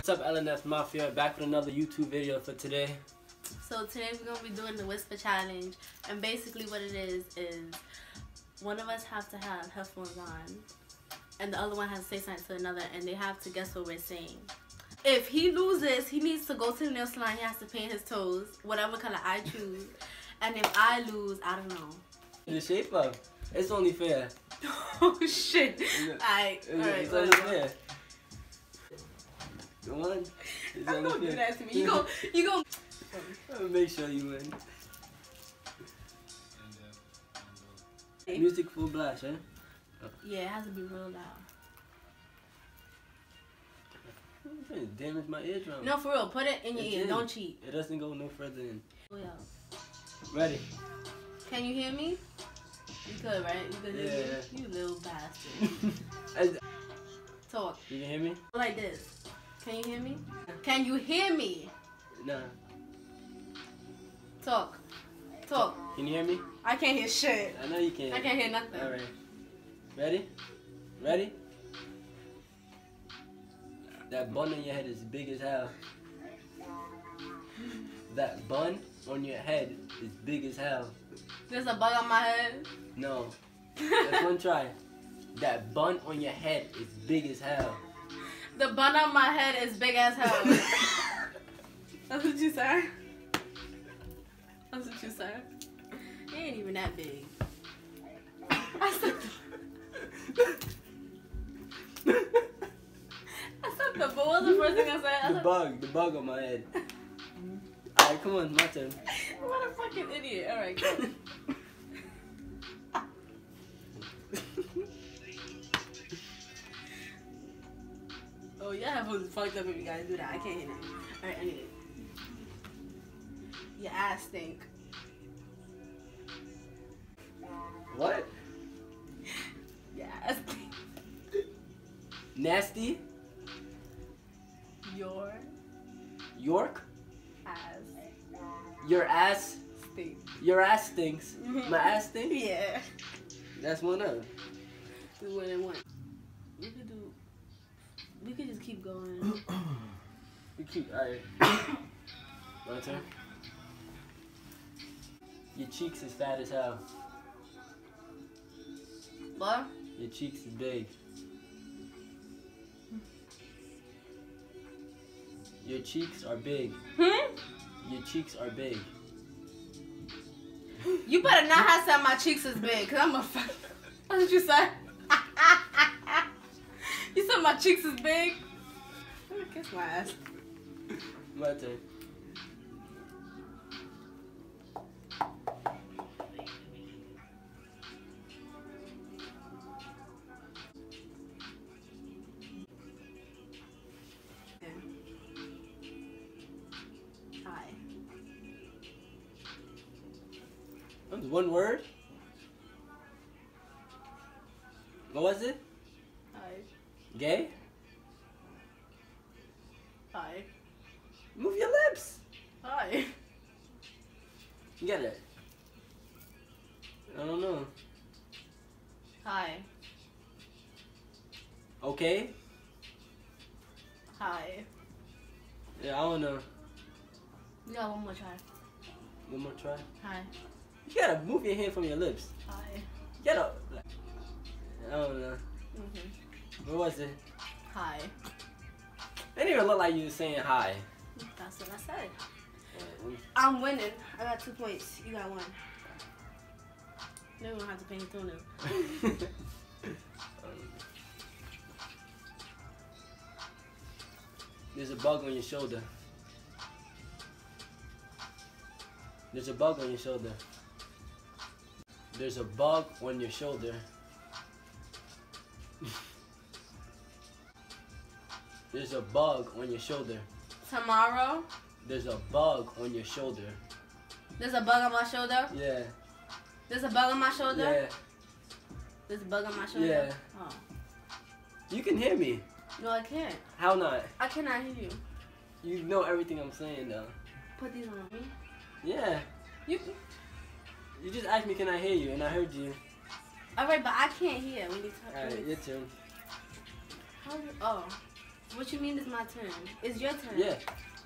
What's up, LNS Mafia? Back with another YouTube video for today. So today we're going to be doing the whisper challenge, and basically what it is one of us have to have headphones on and the other one has to say something to another, and they have to guess what we're saying. If he loses, he needs to go to the nail salon. He has to paint his toes whatever color I choose, and if I lose, I don't know. The shape up. It's only fair. Oh shit. Alright, it's only fair. Come on. I'm gonna do that to me. You go. Make sure you win. Music full blast, eh? Yeah, it has to be real loud. I'm trying to damage my eardrum. No, for real. Put it in your ear. Don't cheat. It doesn't go no further in. Oh, yeah. Ready? Can you hear me? You could, right? You could hear me? You little bastard. Talk. You can hear me? Like this. Can you hear me? Can you hear me? Nah. Talk. Talk. Can you hear me? I can't hear shit. I know you can. I can't hear nothing. Alright. Ready? Ready? That bun on your head is big as hell. That bun on your head is big as hell. There's a bug on my head? No. Let's one try. That bun on your head is big as hell. The bun on my head is big as hell. That's what you said? That's what you said? It ain't even that big. I said what was the first thing I said? The bug on my head. Alright, come on, my turn. What a fucking idiot. Alright, go. Oh, your headphones is fucked up if you guys do that. I can't hear that. Alright, anyway. Your ass stink. What? Your ass stink. Nasty? Your York? ass Your ass? stink. Your ass stinks. My ass stinks? Yeah. That's one of them. We win and one. We could just keep going. Alright. My turn. Your cheeks is fat as hell. What? Your cheeks is big. Your cheeks are big. Your cheeks are big. You better not have said my cheeks is big, cause I'm a fuck. What did you say? You said my cheeks is big? Let me kiss my ass. My turn. Hi. That was one word? What was it? Hi. Gay? Hi. Move your lips. Hi. Get it. I don't know. Hi. Okay? Hi. Yeah, I don't know. You got one more try. One more try. Hi. You gotta move your hand from your lips. Hi. You gotta. I don't know. What was it? Hi. It didn't even look like you were saying hi. That's what I said. I'm winning. I got 2 points. You got 1. Then we don't have to pay your toenails. There's a bug on your shoulder. There's a bug on your shoulder. There's a bug on your shoulder. There's a bug on your shoulder. Tomorrow? There's a bug on your shoulder. There's a bug on my shoulder? Yeah. There's a bug on my shoulder? Yeah. There's a bug on my shoulder? Yeah. Oh. You can hear me. No, I can't. How not? I cannot hear you. You know everything I'm saying though. Put these on me. Yeah. You just asked me can I hear you and I heard you. Alright, but I can't hear when you talk. Alright, your turn. How do, oh. What you mean it's my turn? It's your turn. Yeah.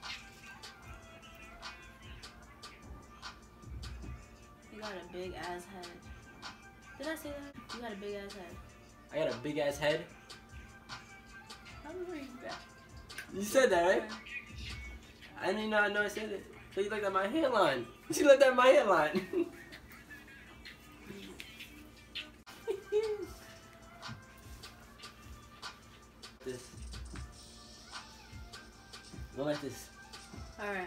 You got a big ass head. Did I say that? You got a big ass head. I got a big ass head. How do you read that? You said that, right? I didn't know I said it. So you looked at my hairline. She looked at my hairline. This. Go like this. Alright.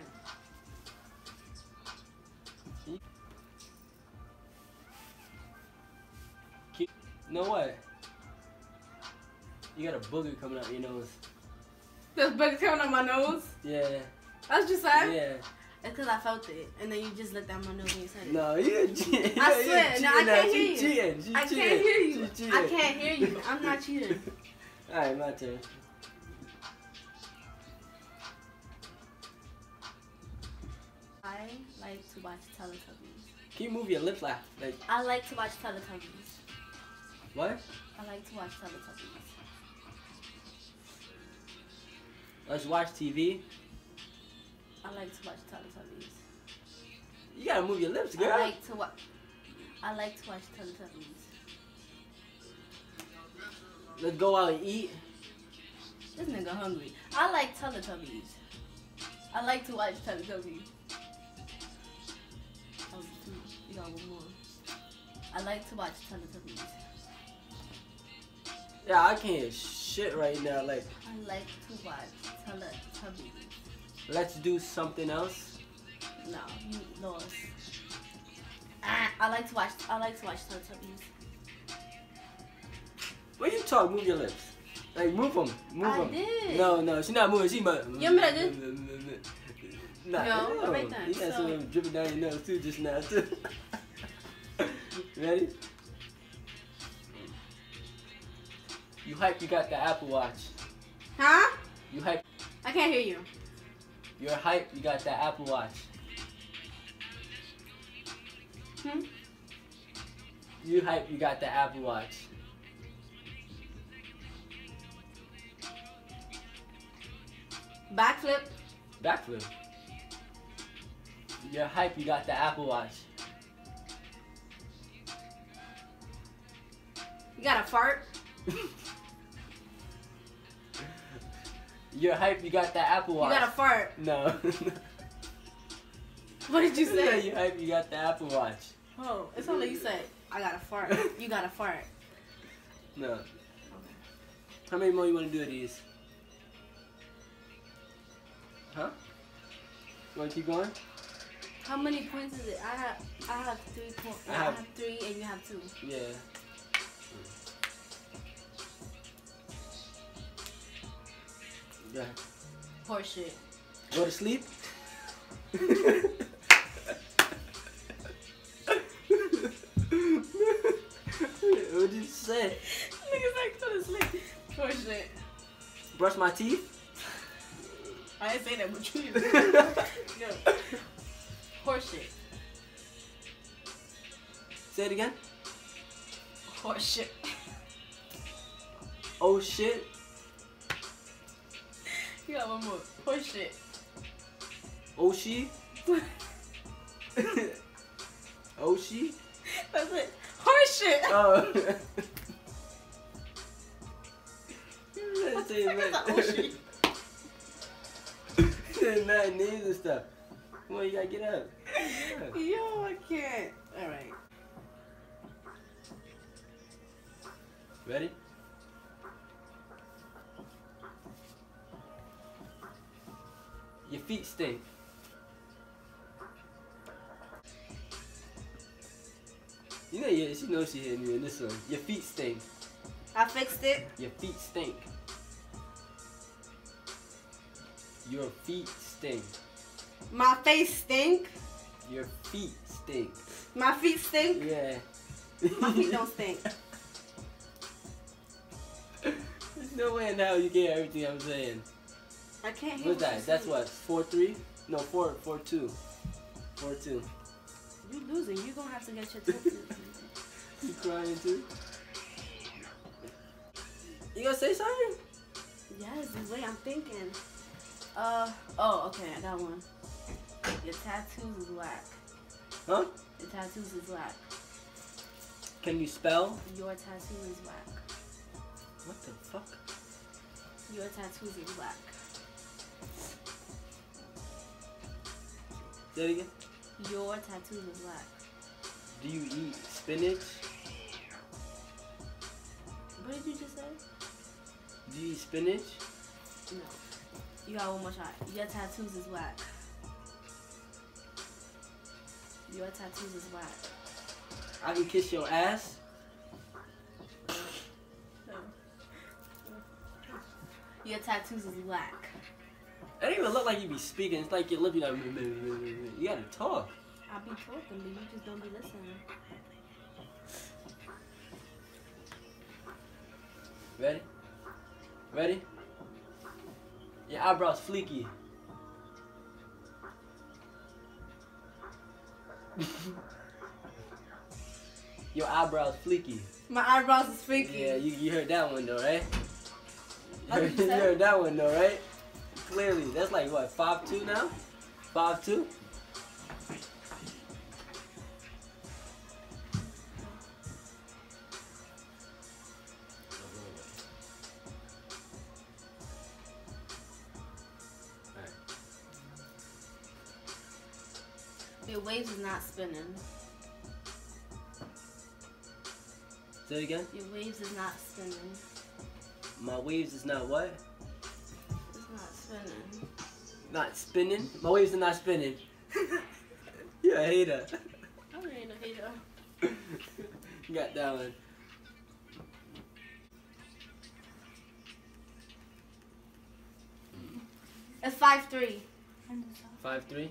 You know what? You got a booger coming out your nose. There's bugs coming out my nose? Yeah. That's what you said? Yeah. It's because I felt it. And then you just looked at my nose and you said it. No, you're cheating. I swear. No, I can't hear you. Cheating. I can't hear you. I can't hear you. I'm not cheating. Alright, my turn. I like to watch Teletubbies. Can you move your lips like I like to watch Teletubbies. what? I like to watch Teletubbies. Let's watch TV. I like to watch Teletubbies. You gotta move your lips, girl. I like to watch Teletubbies. Let's go out and eat. This nigga hungry. I like Teletubbies. I like to watch Teletubbies. Oh, you got one more. I like to watch Teletubbies. Yeah, I can't hear shit right now. Like, I like to watch Teletubbies. let's do something else. No, you lost. I like to watch Teletubbies. When you talk, move your lips. Like, move them. Move I them. did. No, she's not moving. She must. You remember that, Nah, No, alright then. You got So- some of them dripping down your nose too just now too. Ready? You hype you got the Apple Watch. Huh? You hype. I can't hear you. You're hype you got the Apple Watch. Hmm? You hype you got the Apple Watch. Backflip. Backflip. You're hype you got the Apple Watch. You got a fart. You're hype you got the Apple You Watch. got a fart. No. What did you say? You hype you got the Apple Watch. Oh, it's not like you said. I got a fart. You got a fart. No. Okay. How many more you want to do of these? Huh? You want to keep going? How many points is it? I have 3 points. I I have- have 3 and you have 2. Yeah. Yeah. Horseshit. Go to sleep? What did you say? Niggas like go to sleep. Horseshit. Brush my teeth? I didn't say that, but you did. Yo. Horseshit. Say it again. Horseshit. Oh shit. You got one more. Horseshit. Oh she? Oh she? That's it. Horseshit. Oh. What the fuck is a oh she? There's not names and stuff. Come on, you gotta get up. Yeah. Yo, I can't. Alright. Ready? Your feet stink. You know, yeah, she knows she hit me in this one. Your feet stink. I fixed it. Your feet stink. Your feet stink. My face stink. Your feet stink. My feet stink. Yeah. My feet don't stink. There's no way in hell you get everything I'm saying. I can't hear What's what that? you're That's saying. what? 4-3? No, 4-2. 4-2. You losing. You gonna have to get your test. You crying too? You gonna say something? Yes, wait, I'm thinking. Oh, okay, I got one. Your tattoos is whack. Huh? Your tattoos is whack. Can you spell? Your tattoo is whack. What the fuck? Your tattoos is whack. Say it again. Your tattoos is whack. Do you eat spinach? What did you just say? Do you eat spinach? No. You got one more shot. Your tattoos is whack. Your tattoos is whack. I can kiss your ass? Your tattoos is whack. It don't even look like you be speaking. It's like your lip, you like, you gotta talk. I be talking, but you just don't be listening. Ready? Ready? Your eyebrows fleeky. Your eyebrows fleeky. My eyebrows is freaky. Yeah, you heard that one though, right? That's what you You said? heard that one though, right? Clearly, that's like what, 5'2" now? 5'2"? Your waves is not spinning. Say it again. Your waves is not spinning. My waves is not what? It's not spinning. Not spinning? My waves are not spinning. You're a hater. I ain't a hater. You got that one. It's 5'3". 5'3".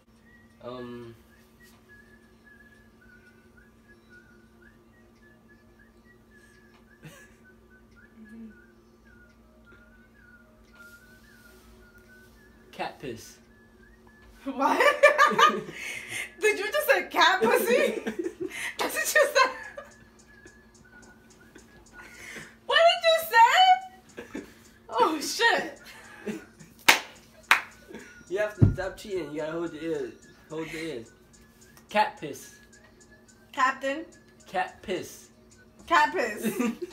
Cat piss. What? Did you just say cat pussy? That's what you said. What did you say? Oh shit. You have to stop cheating. You gotta hold the ears. Hold the ears. Cat piss. Captain. Cat piss. Cat piss.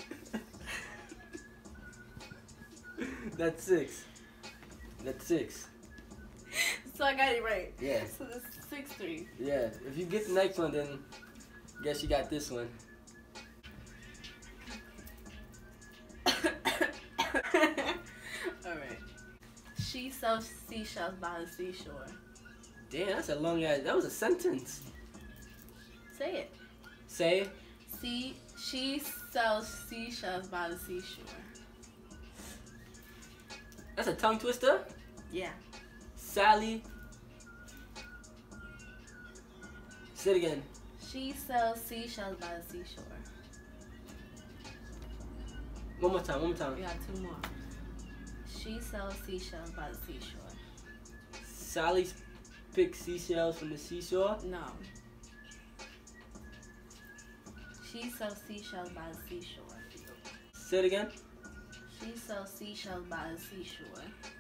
That's 6. That's 6. So I got it right. Yeah. So this is 6'3". Yeah. If you get the next one, then guess you got this one. Alright. She sells seashells by the seashore. Damn, that's a long ass. That was a sentence. Say it. Say. She sells seashells by the seashore. That's a tongue twister. Yeah. Sally. Say it again. She sells seashells by the seashore. One more time. One more time. We got 2 more. She sells seashells by the seashore. Sally picks seashells from the seashore. No. She sells seashells by the seashore. Say it again. She sells seashells by the seashore.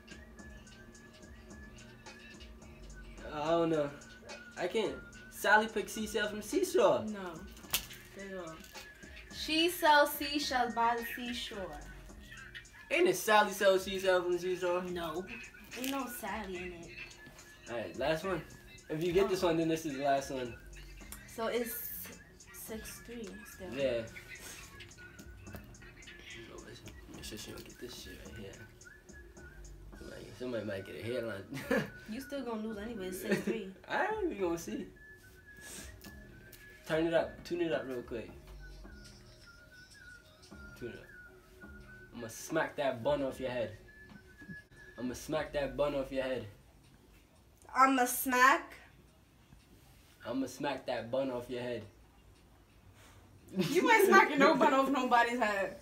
I don't know. I can't. Sally picks seashells from the seashore. No. There you go. She sells seashells by the seashore. Ain't it Sally sells seashells from the seashore? No. Ain't no Sally in it. Alright, last one. If you get this one, then this is the last one. So it's 6'3" still. Yeah. Make sure she don't get this shit right here. Somebody might get a headline. You still gonna lose anyway. It's 6'3". Alright, we gonna see. Turn it up. Tune it up real quick. Tune it up. I'm gonna smack that bun off your head. I'm gonna smack that bun off your head. I'm a smack. I'm gonna smack that bun off your head. You ain't smacking no bun off nobody's head.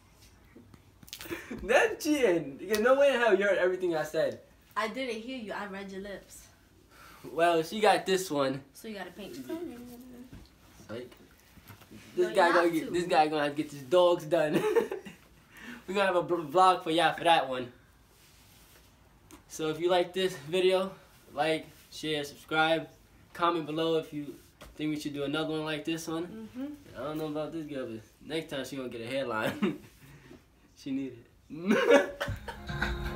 That's cheating. There's no way in hell you heard everything I said. I didn't hear you. I read your lips. Well, she got this one. So you gotta paint. Like, No, this you guy have gonna to. get. This guy gonna have to get his dogs done. We're gonna have a vlog for y'all for that one. So if you like this video, like, share, subscribe, comment below if you think we should do another one like this one. I don't know about this girl, but next time she gonna get a hairline. She need it.